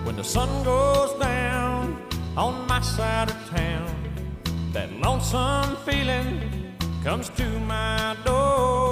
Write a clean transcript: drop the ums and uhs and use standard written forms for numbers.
When the sun goes down on my side of town, that lonesome feeling comes to my door.